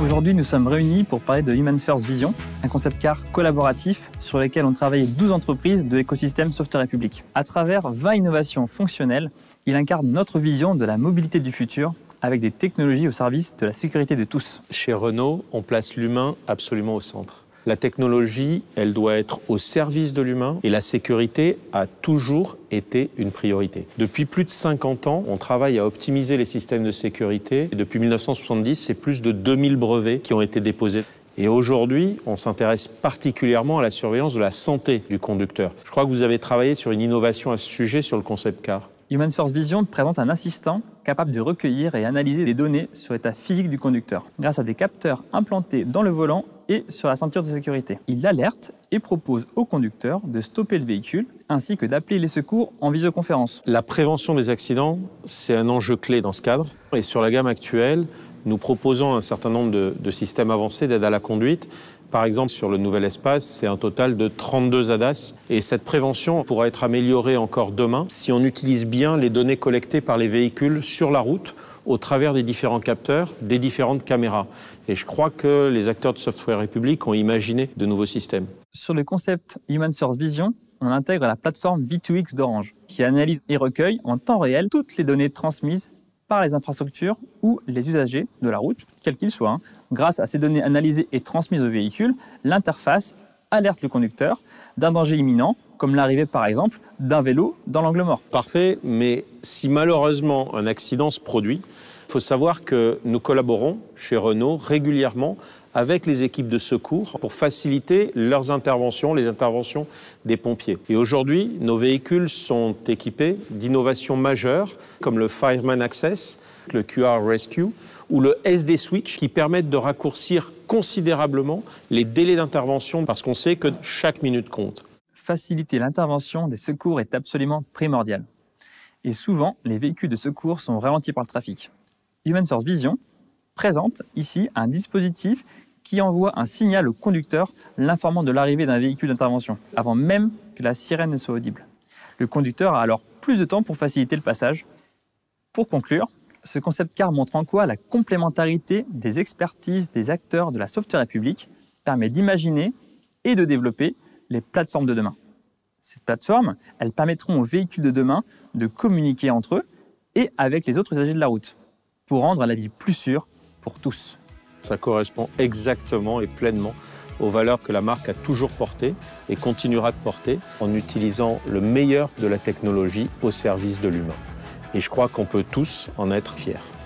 Aujourd'hui, nous sommes réunis pour parler de Human First Vision, un concept car collaboratif sur lequel ont travaillé 12 entreprises de l'écosystème Software République. À travers 20 innovations fonctionnelles, il incarne notre vision de la mobilité du futur avec des technologies au service de la sécurité de tous. Chez Renault, on place l'humain absolument au centre. La technologie, elle doit être au service de l'humain et la sécurité a toujours été une priorité. Depuis plus de 50 ans, on travaille à optimiser les systèmes de sécurité. Et depuis 1970, c'est plus de 2000 brevets qui ont été déposés. Et aujourd'hui, on s'intéresse particulièrement à la surveillance de la santé du conducteur. Je crois que vous avez travaillé sur une innovation à ce sujet sur le concept car. Human First Vision présente un assistant capable de recueillir et analyser des données sur l'état physique du conducteur grâce à des capteurs implantés dans le volant et sur la ceinture de sécurité. Il alerte et propose au conducteur de stopper le véhicule ainsi que d'appeler les secours en visioconférence. La prévention des accidents, c'est un enjeu clé dans ce cadre. Et sur la gamme actuelle, nous proposons un certain nombre de systèmes avancés d'aide à la conduite. Par exemple, sur le nouvel espace, c'est un total de 32 ADAS. Et cette prévention pourra être améliorée encore demain si on utilise bien les données collectées par les véhicules sur la route au travers des différents capteurs, des différentes caméras. Et je crois que les acteurs de Software République ont imaginé de nouveaux systèmes. Sur le concept Human First Vision, on intègre la plateforme V2X d'Orange, qui analyse et recueille en temps réel toutes les données transmises par les infrastructures ou les usagers de la route, quels qu'ils soient. Grâce à ces données analysées et transmises au véhicule, l'interface alerte le conducteur d'un danger imminent, comme l'arrivée par exemple d'un vélo dans l'angle mort. Parfait, mais si malheureusement un accident se produit, il faut savoir que nous collaborons chez Renault régulièrement avec les équipes de secours pour faciliter leurs interventions, les interventions des pompiers. Et aujourd'hui, nos véhicules sont équipés d'innovations majeures comme le Fireman Access, le QR Rescue ou le SD Switch qui permettent de raccourcir considérablement les délais d'intervention parce qu'on sait que chaque minute compte. Faciliter l'intervention des secours est absolument primordial. Et souvent, les véhicules de secours sont ralentis par le trafic. Human First Vision présente ici un dispositif qui envoie un signal au conducteur l'informant de l'arrivée d'un véhicule d'intervention, avant même que la sirène ne soit audible. Le conducteur a alors plus de temps pour faciliter le passage. Pour conclure, ce concept car montre en quoi la complémentarité des expertises des acteurs de la Software République permet d'imaginer et de développer les plateformes de demain. Ces plateformes, elles permettront aux véhicules de demain de communiquer entre eux et avec les autres usagers de la route, pour rendre la vie plus sûre pour tous. Ça correspond exactement et pleinement aux valeurs que la marque a toujours portées et continuera de porter en utilisant le meilleur de la technologie au service de l'humain. Et je crois qu'on peut tous en être fiers.